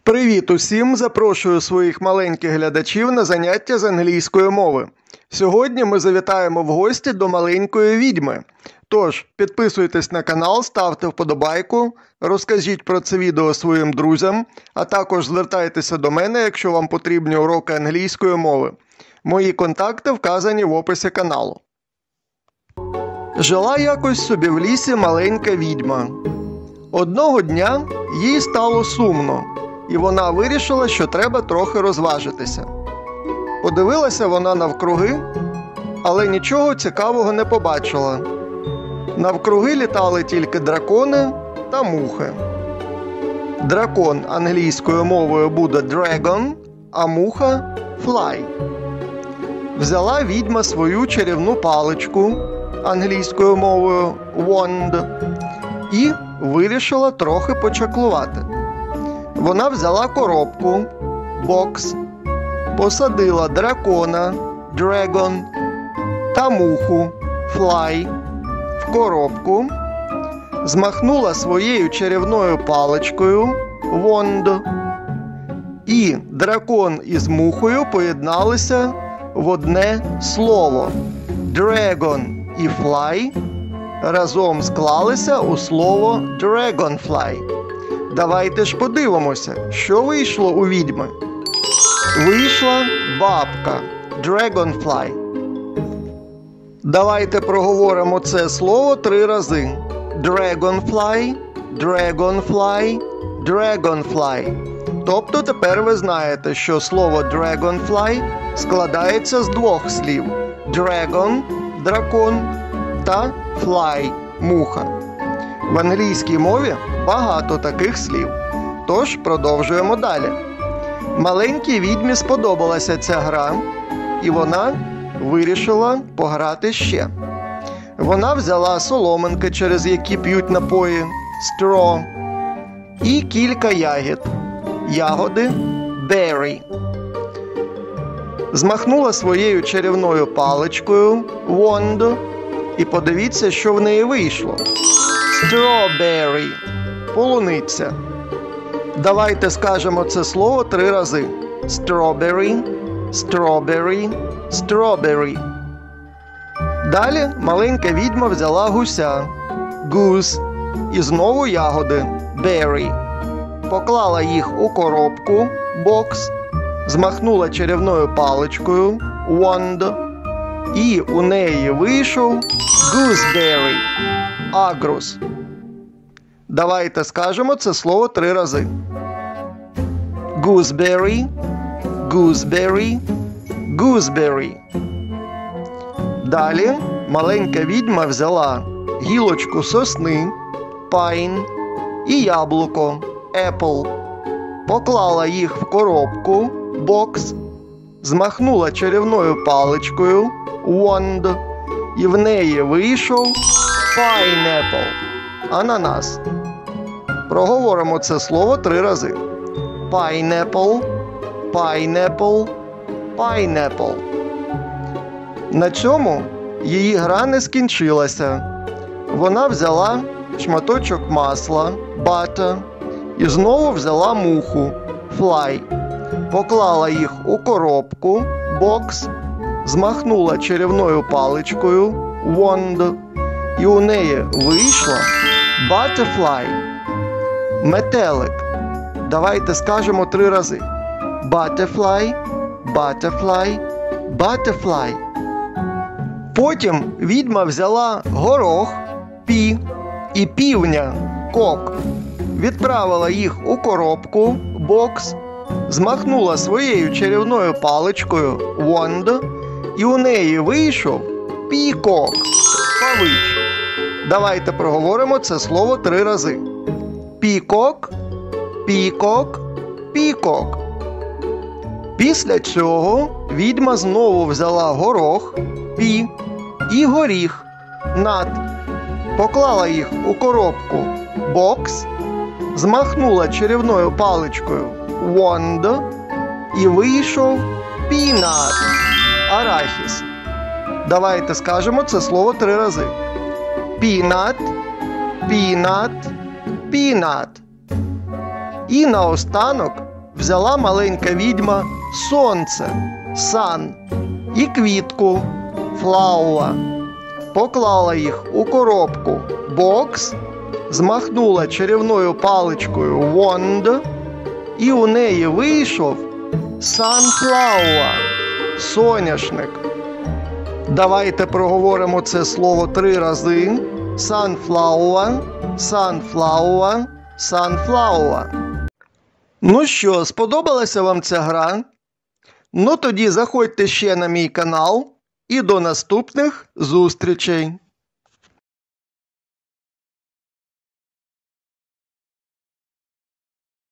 Привіт усім! Запрошую своїх маленьких глядачів на заняття з англійської мови. Сьогодні ми завітаємо в гості до маленької відьми. Тож, підписуйтесь на канал, ставте вподобайку, розкажіть про це відео своїм друзям, а також звертайтеся до мене, якщо вам потрібні уроки англійської мови. Мої контакти вказані в описі каналу. Жила якось собі в лісі маленька відьма. Одного дня їй стало сумно. І вона вирішила, що треба трохи розважитися. Подивилася вона навкруги, але нічого цікавого не побачила. Навкруги літали тільки дракони та мухи. Дракон англійською мовою буде dragon, а муха fly. Взяла відьма свою чарівну паличку англійською мовою wand і вирішила трохи почаклувати. Вона взяла коробку, бокс, посадила дракона, dragon, та муху, fly, в коробку, змахнула своєю чарівною паличкою, wand, і дракон із мухою поєдналися в одне слово. Dragon і fly разом склалися у слово dragonfly. Давайте ж подивимося, що вийшло у відьми. Вийшла бабка, dragonfly. Давайте проговоримо це слово 3 рази. Dragonfly, dragonfly, dragonfly. Тобто тепер ви знаєте, що слово dragonfly складається з 2 слів. Dragon – дракон та fly – муха. В англійській мові багато таких слів. Тож продовжуємо далі. Маленькій відьмі сподобалася ця гра, і вона вирішила пограти ще. Вона взяла соломинки, через які п'ють напої, straw, і кілька ягід. Ягоди berry. Змахнула своєю чарівною паличкою wand, і подивіться, що в неї вийшло. Strawberry – полуниця. Давайте скажемо це слово 3 рази. Strawberry, strawberry, strawberry. Далі маленька відьма взяла гуся, goose, і знову ягоди, berry. Поклала їх у коробку, бокс, змахнула чарівною паличкою, wand, і у неї вийшов gooseberry, агрус. Давайте скажемо це слово 3 рази. Gooseberry, gooseberry, gooseberry. Далі маленька відьма взяла гілочку сосни, pine, і яблуко, apple. Поклала їх в коробку, бокс, змахнула чарівною паличкою, wand, і в неї вийшов pineapple, ананас. Проговоримо це слово 3 рази. Pineapple, pineapple, pineapple. На цьому її гра не скінчилася. Вона взяла шматочок масла, butter, і знову взяла муху, fly. Поклала їх у коробку, бокс, змахнула чарівною паличкою, wand, і у неї вийшла butterfly, метелик. Давайте скажемо 3 рази. Butterfly, butterfly, butterfly. Потім відьма взяла горох, пі, і півня, кок. Відправила їх у коробку, бокс, змахнула своєю чарівною паличкою, wand, і у неї вийшов пікок, павич. Давайте проговоримо це слово 3 рази. Пікок, пікок, пікок. Після цього відьма знову взяла горох, пі, і горіх, нат. Поклала їх у коробку, бокс, змахнула чарівною паличкою, wand, і вийшов пінат, арахіс. Давайте скажемо це слово 3 рази. Пінат, пінат, пінат. І наостанок взяла маленька відьма сонце, сан, і квітку, флауа, поклала їх у коробку, бокс, змахнула чарівною паличкою wand, і у неї вийшов sunflower, соняшник. Давайте проговоримо це слово 3 рази. Sunflower, sunflower, sunflower. Ну що, сподобалася вам ця гра? Ну тоді заходьте ще на мій канал і до наступних зустрічей!